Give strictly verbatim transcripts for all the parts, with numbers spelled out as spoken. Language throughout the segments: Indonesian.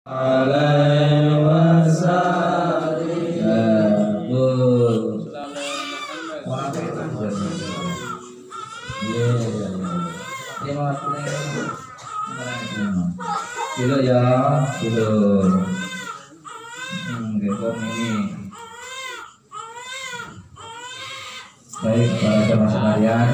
alaihi wasallam. Kilo ya, kilo. Hmm, gekong ini. Baik, para jemaah sekalian,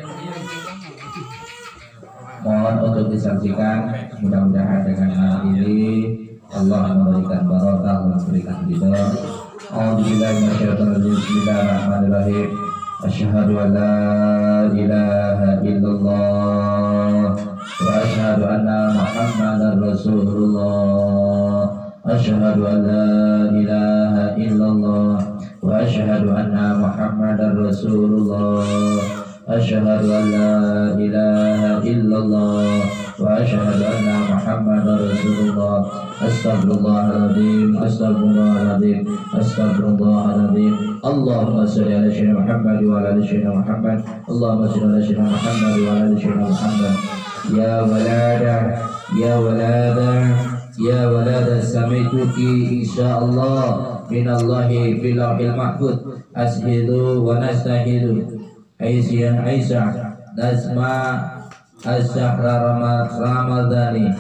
mohon untuk disaksikan. Mudah-mudahan dengan hal ini Allah memberikan barokah, memberikan ridho. Alhamdulillah, bismillahirrahmanirrahim. Asyhadu an la ilaha illallah wa asyhadu anna Muhammadar Rasulullah. Asyhadu an la ilaha illallah wa asyhadu anna Muhammadar Rasulullah. Asyhadu an la ilaha illallah wa asyhadu anna Muhammadar Rasulullah. Astagfirullahaladzim, astagfirullahaladzim, astagfirullahaladzim. Allahumma sholli ala sayyidina Muhammad wa ala ali sayyidina Muhammad. Allahumma sholli ala sayyidina Muhammad wa ala ali sayyidina Muhammad. Ya walada, ya walada, ya walada, sami'tuki insyaallah minallahi fil lauhil mahfuz. Ashidu wa nastahidu Aisyah Aisyah Nazma Asyahra Ramadhani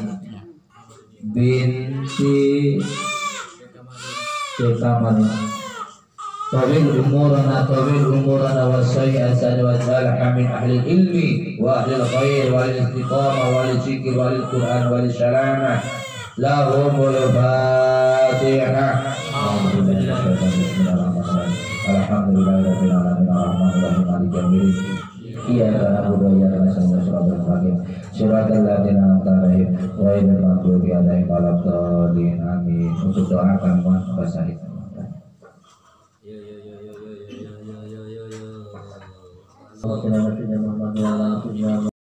binti Kekamani Tawil umurana Tawil umurana wa sayyi asad wa salaha min ahli ilmi wa ahli khair wa ahli istiqamah wa ahli zikir wa ahli Quran wa ahli salamah lahumul fatihah. Alhamdulillahirabbil alamin arrahmanir rahim maliki yaumiddin. Iyyaka na'budu wa iyyaka nasta'in ihdinas siratal ladzina an'amta 'alaihim ghairil maghdubi 'alaihim waladdallin. Amin. Untuk doakan mohon bahasa itu. Ya ya ya ya ya ya ya ya ya.